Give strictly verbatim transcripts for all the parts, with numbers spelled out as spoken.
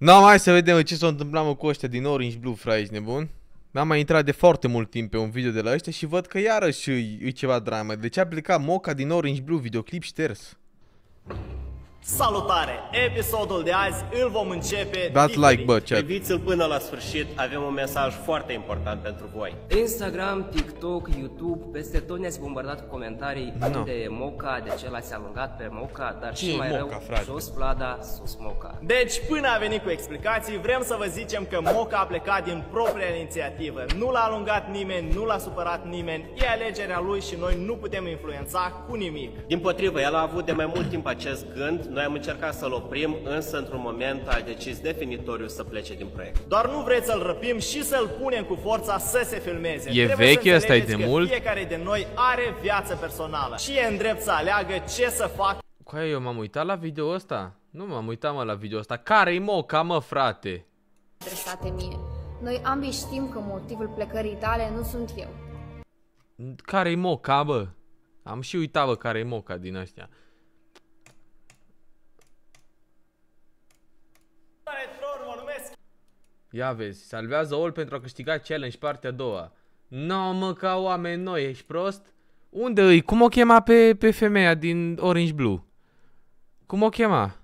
No, hai să vedem ce s-a întâmplat mă, cu ăștia din Orange Blue, frate, ești nebun? N-am mai intrat de foarte mult timp pe un video de la ăștia și văd că iarăși e ceva dramă. De ce a plecat Moca din Orange Blue, videoclip șters? Salutare! Episodul de azi îl vom începe Dați like, bă, chat. Priviți-l până la sfârșit, avem un mesaj foarte important pentru voi. Instagram, TikTok, YouTube, peste tot ne-ați bombardat cu comentarii no. unde e Moca, de ce l-ați alungat pe Moca, dar ce și mai Moca, rău, frate? sus Vlada, sus Moca. Deci, până a venit cu explicații, vrem să vă zicem că Moca a plecat din propria inițiativă. Nu l-a alungat nimeni, nu l-a supărat nimeni, e alegerea lui și noi nu putem influența cu nimic. Dimpotrivă, el a avut de mai mult timp acest gând, noi am încercat să-l oprim, însă într-un moment a decis definitoriu să plece din proiect. Doar nu vreți să-l răpim și să-l punem cu forța să se filmeze. E vechi, ăsta e de mult. Fiecare de noi are viață personală și e în drept să aleagă ce să facă. Coaie, eu m-am uitat la video ăsta? Nu m-am uitat mă la video ăsta. Care-i Moca, mă, frate? Adresate mie. Noi ambii știm că motivul plecării tale nu sunt eu. Care-i Moca, bă? Am și uitat, bă, care-i Moca din ăștia. Ia vezi, salvează All pentru a câștiga challenge partea a doua. No, mă, ca oameni noi, ești prost? Unde îi? Cum o chema pe, pe femeia din Orange Blue? Cum o chema?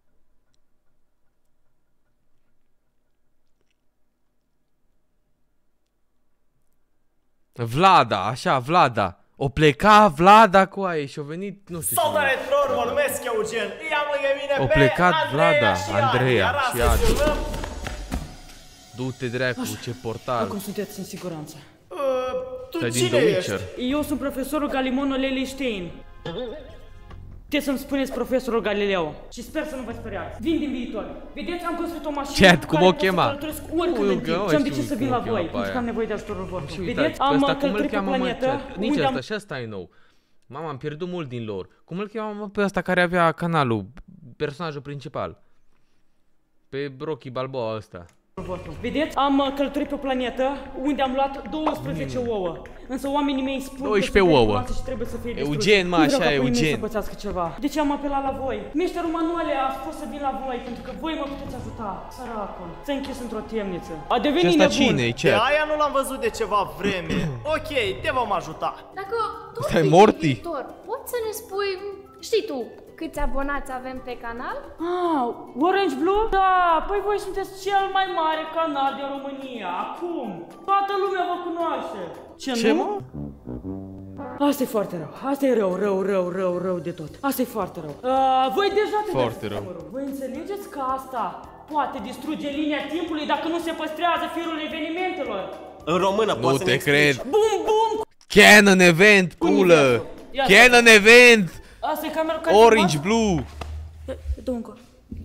Vlada, așa, Vlada. O pleca Vlada cu aia și a venit, nu știu. Salutare tuturor, mă numesc Eugen. I-am lângă mine o pe plecat Andreea Vlada, și Andreea Adi. și Adi. Du-te dracu, ce portal. Acum sunteți în siguranță. Uh, tu Stai din cine The ești? Witcher. Eu sunt profesorul Galimono Lelistein. Puteți să-mi spuneți profesorul Galileo. Și sper să nu vă speriați. Vin din viitor. Vedeți, am construit o mașină Chat, cu cum care o pot să chema? călătoresc oricând în timp. Și am decis să vin la voi, pentru că am nevoie de ajutorul vostru. Vedeți, am călătorit pe planetă. Nici asta, și asta e nou. Mama, am pierdut mult din lor. Cum îl cheamă pe ăsta care avea canalul, personajul principal? Pe Rocky Balboa ăsta. Vedeți, am călătorit pe o planetă unde am luat douăsprezece ouă. Însă oamenii mei spun doisprezece că ouă. și trebuie să fie Eugen, mă, așa, Eugen. să pățească ceva. De ce am apelat la voi? Meșterul Manuele a spus să vin la voi pentru că voi mă puteți ajuta. Săracul, s-a închis într-o temniță. A devenit nebun. Cine-i, De aia nu l-am văzut de ceva vreme. Ok, te vom ajuta. Dacă tu Stai, fii Morty. viitor, poți să ne spui, știi tu, câți abonați avem pe canal? Ah, Orange Blue? Da, păi voi sunteți cel mai mare canal din România. Acum, toată lumea vă cunoaște. Ce, Ce, nu? mă? Asta e foarte rău. Asta e rău, rău, rău, rău, rău de tot. Asta e foarte rău. Uh, voi deja te Foarte rău. numărul. Voi înțelegeți că asta poate distruge linia timpului dacă nu se păstrează firul evenimentelor? În română Nu poți să te ne cred. explici? Bum, bum! Canon Event, pulă! Ia Canon Event! Asta e camera care Orange Blue! Dă încă.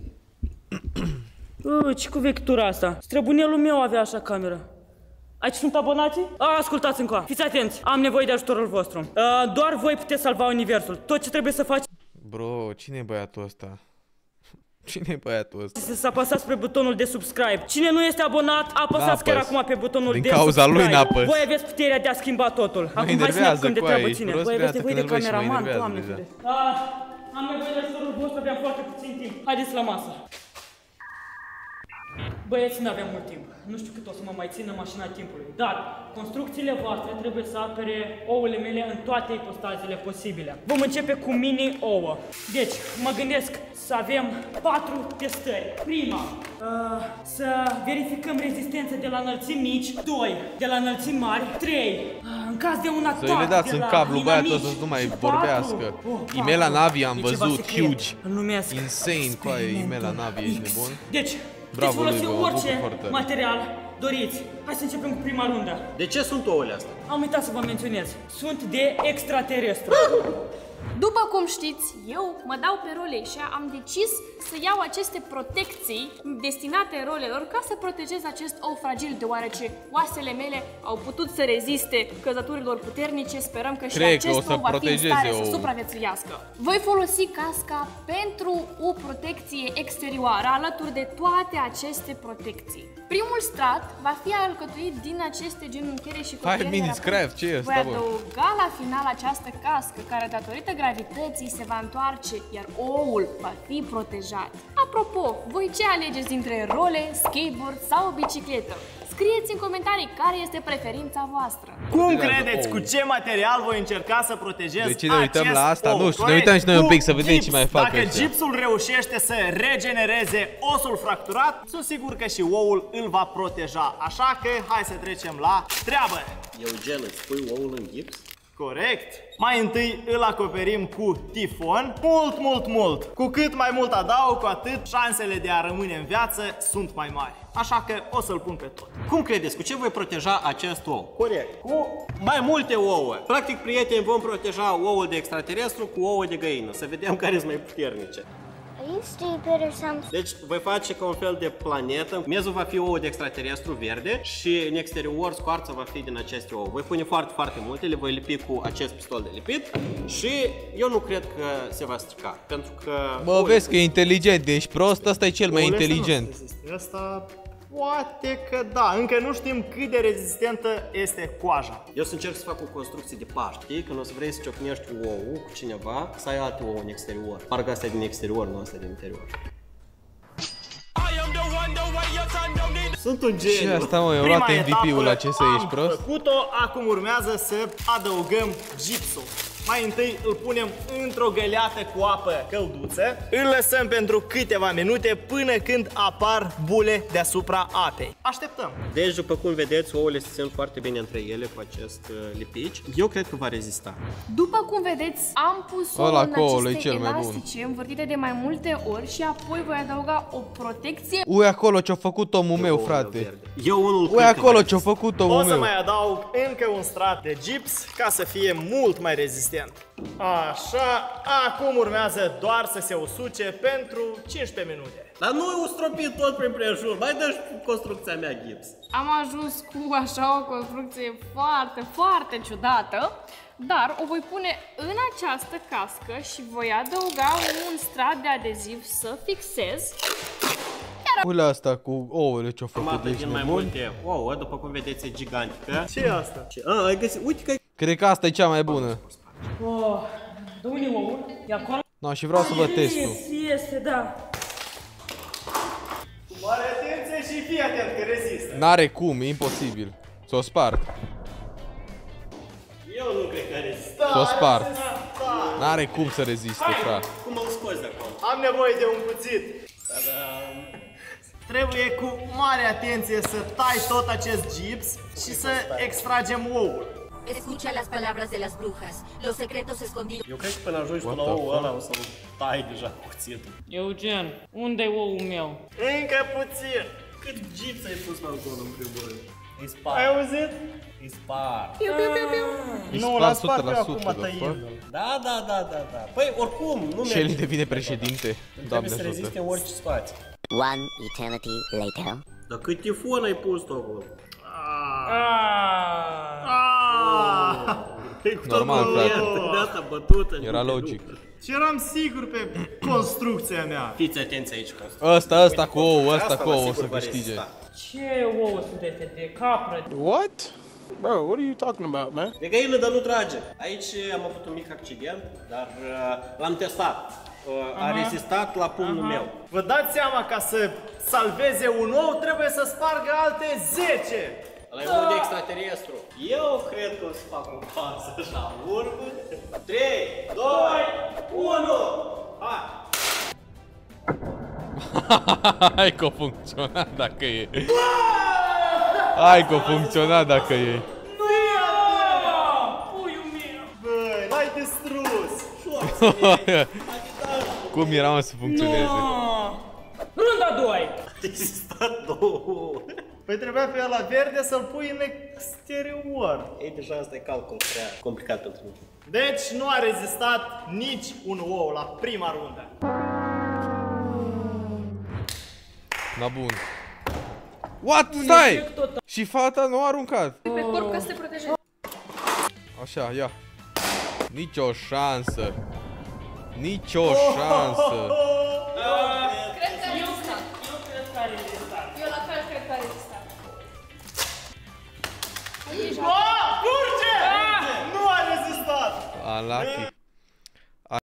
Uh, ce cu vechtura asta? Străbunelul meu avea așa cameră. Aici sunt abonații? A, ascultați încă. Fiți atenți. Am nevoie de ajutorul vostru. Uh, doar voi puteți salva universul. Tot ce trebuie să faceți Bro, cine e băiatul ăsta? Cine e băiatul ăsta? este să apăsați pe butonul de subscribe. Cine nu este abonat, apăsați chiar N-apăs. acum pe butonul Din de cauza subscribe. lui n-apăs. Voi aveți puterea de a schimba totul. Acum hai să ne enervează, apucăm de coaie, treabă, ești cine? prost, Voi aveți beată, nevoie de când îl vezi și mă cameraman, enervează doamne deja. ferește. Ah, am nevoie de ajutorul vostru, aveam foarte puțin timp. Haideți la masă. Băieți, nu avem mult timp. Nu știu cât o să mă mai țină mașina timpului, dar construcțiile voastre trebuie să apere ouăle mele în toate ipostazile posibile. Vom începe cu mini-ouă. Deci, mă gândesc să avem patru testări. Prima, uh, să verificăm rezistența de la înălțimi mici. Doi, de la înălțimi mari. Trei, uh, în caz de un atac Să le dați de în la cablu băiatul inamici. ăsta să nu mai Și vorbească. patru. Oh, Imela patru. Navi am E ceva văzut, secret. huge. Îl numesc Insane, coaie, Imela Navi, ești X. nebun? Deci, Bravo puteți lui, folosi bă, orice mă bucur foarte. material doriți. Hai să începem cu prima rundă. De ce sunt ouăle astea? Am uitat să vă menționez. Sunt de extraterestru. După cum știți, eu mă dau pe role și am decis să iau aceste protecții destinate rolelor ca să protejez acest ou fragil, deoarece oasele mele au putut să reziste căzăturilor puternice. Sperăm că și Cred că acest o să ou va fi în protejeze stare să oul. supraviețuiască. Voi folosi casca pentru o protecție exterioară alături de toate aceste protecții. Primul strat va fi alcătuit din aceste genunchiere și Hai, copiere. mini scrap, ce e Voi ăsta, bă? adăuga la final această cască care, datorită puterea gravității se va întoarce, iar oul va fi protejat. Apropo, voi ce alegeți dintre role, skateboard sau bicicletă? Scrieți în comentarii care este preferința voastră. Cum credeți cu ce material voi încerca să protejez De ce ne uităm acest la asta? ou? Nu știu, ne uităm și noi un pic să vedem gips. ce mai fac Dacă ăștia. gipsul reușește să regenereze osul fracturat, sunt sigur că și oul îl va proteja. Așa că hai să trecem la treabă. Eugen, îți pui oul în gips? Corect. Mai întâi îl acoperim cu tifon. Mult, mult, mult. Cu cât mai mult adaug, cu atât șansele de a rămâne în viață sunt mai mari. Așa că o să-l pun pe tot. Cum credeți, cu ce voi proteja acest ou? Corect. Cu mai multe ouă. Practic, prieteni, vom proteja oul de extraterestru cu ouă de găină. Să vedem care sunt mai puternice. Are you stupid or something? Deci voi face ca un fel de planetă. Miezul va fi ouă de extraterestru verde și în exterior scoarța va fi din aceste ouă. Voi pune foarte, foarte multe, le voi lipi cu acest pistol de lipit și eu nu cred că se va strica. Pentru că... Bă, vezi că e inteligent, ești prost, ăsta e cel mai Oul ăsta nu inteligent. se rezistă. Ăsta poate că da. Încă nu știm cât de rezistentă este coaja. Eu să încerc să fac o construcție de paști, știi? Când o să vrei să ciocnești ouă cu cineva, să ai alte ouă în exterior. Parcă asta e din exterior, nu asta e din interior. Sunt un geniu. Și asta, mă, eu Prima luat M V P-ul la etapă C S, ești am prost? făcut-o, acum urmează să adăugăm gipsul. Mai întâi îl punem într-o găleată cu apă călduță, îl lăsăm pentru câteva minute până când apar bule deasupra apei. Așteptăm. Deci, după cum vedeți, ouăle se țin foarte bine între ele cu acest uh, lipici. Eu cred că va rezista. După cum vedeți, am pus Ăla ouă în cu ouăle e aceste cel mai bun. elastice învârtite de mai multe ori și apoi voi adăuga o protecție. Ui acolo ce-a făcut omul meu, Ouăle frate. verde. Eu unul Ui cred că acolo va ce-a rezista. făcut O omul să meu. mai adaug încă un strat de gips ca să fie mult mai rezistent. Așa, acum urmează doar să se usuce pentru cincisprezece minute. Dar nu o stropi tot prin prejur, mai dă și construcția mea gips. Am ajuns cu așa o construcție foarte, foarte ciudată, dar o voi pune în această cască și voi adăuga un strat de adeziv să fixez. Ui la asta cu ouăle ce-a făcut, Formată ești din mai nebun? multe ouă, după cum vedeți, e gigantică. Ce e asta? Și, a, ai găsit, uite că Cred că asta e cea mai bună. Oh, dă unii ouă, e acolo. No, și vreau să văd testul. Este, este, da. Mare atenție și fii atent că rezistă. N-are cum, e imposibil. S-o spart. eu nu cred că rezistă. S-o spart. N-are cum să reziste, frate. Cum îl scoți de acolo? Am nevoie de un cuțit. Trebuie cu mare atenție să tai tot acest gips și să extragem oul. Escucha las palabras de las brujas, los secretos escondidos. Eu cred că până ajungi până la What the ouă ăla o să-l tai deja cu cuțitul. Eugen, unde-i oul meu? Încă puțin. Cât gips ai pus acolo în primul rând? Îi Ai spart, auzit? îi spart. Piu, piu, piu, piu. Nu, spart l-am spart eu o sută la acum sută, tăindu-l. Da, da, da, da, da. Păi oricum, nu Shelly merge. devine președinte. Trebuie Doamne să ajută. reziste în orice situație. One eternity later. Dar cât tifon ai pus tu acolo? Normal, frate. De asta bătută. Era logic. Și eram sigur pe construcția mea. Fiți atenți aici, Costa. Ăsta, ăsta cu ou, ăsta Asta cu la ou o sigur să va câștige. rezista. Ce ouă sunt astea de capră? What? Bro, what are you talking about, man? De găină, dar nu trage. Aici am avut un mic accident, dar uh, l-am testat. Uh, a rezistat la pumnul meu. Vă dați seama, ca să salveze un ou trebuie să spargă alte zece. Ăla e unul de extraterestru. Eu cred că o să fac un pas așa în urmă. trei, doi, unu, hai! Hai că a funcționat dacă e. Hai că a funcționat dacă e. Băi, l-ai distrus. Cum era, mă, să funcționeze? Runda doi! A rezistat două. Păi trebuia pe ăla verde să-l pui în exterior. Ei, deja asta e calcul prea complicat pentru mine. Deci nu a rezistat nici un ou la prima rundă. Na bun. What? Stai! Și fata nu a aruncat. Pe corp ca să te protejezi. Așa, ia. Nici o șansă. Nici o șansă. Cred că a rezistat. Eu cred că a rezistat. Eu la fel cred că a rezistat. Oh, curge! Nu a rezistat! Unlucky.